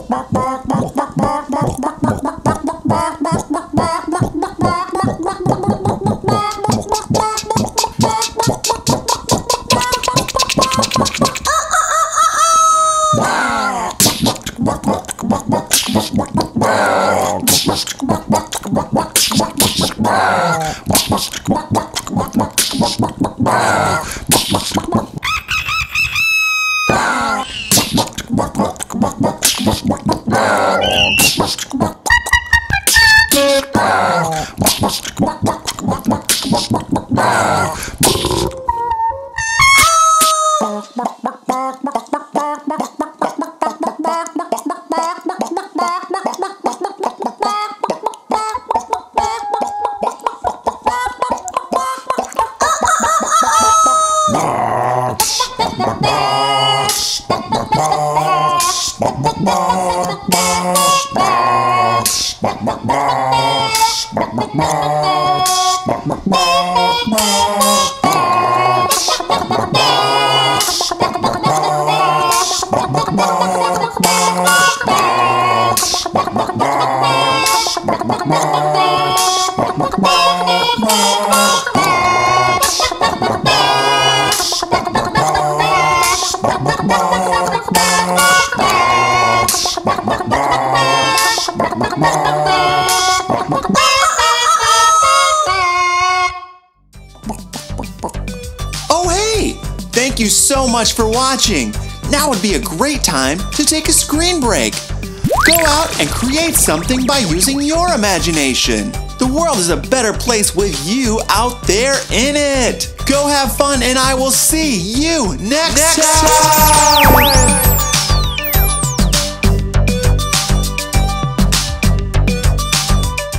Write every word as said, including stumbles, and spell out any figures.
Oh hey! Thank you so much for watching. Now would be a great time to take a screen break. Go out and create something by using your imagination. The world is a better place with you out there in it. Go have fun and I will see you next, next time. time.